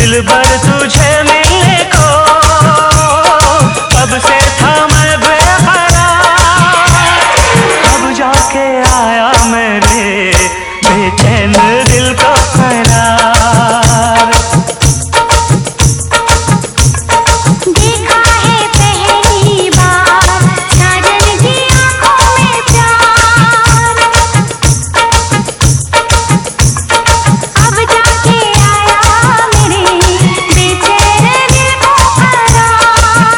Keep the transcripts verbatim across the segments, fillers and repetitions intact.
दिलबर तुझे मिलने को कब से था मैं बेकरार, अब जाके आया मेरे बेचैन दिल को करार। देखा है पहली बार साजन की आंखों में प्यार, अब जाके आया मेरे बेचैन दिल को करार।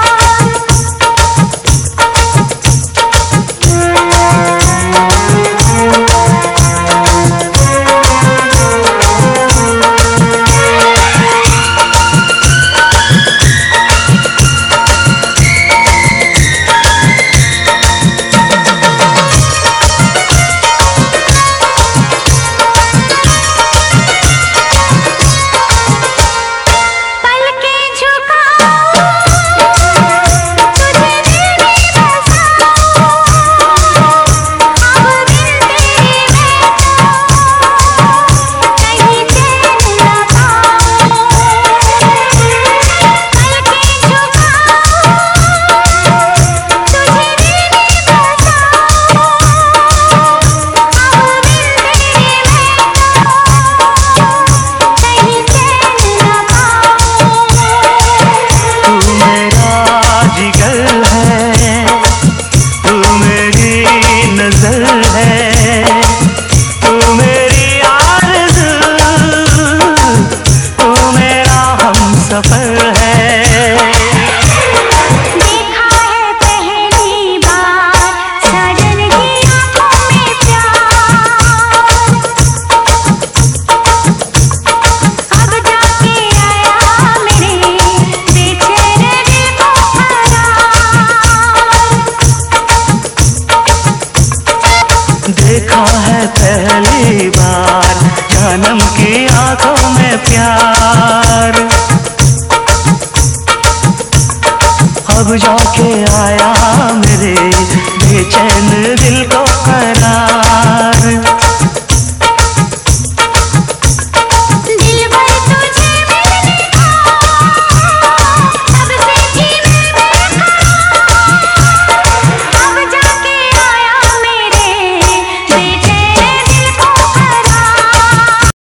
देखा है पहली बार जन्म की आंखों में प्यार, अब जा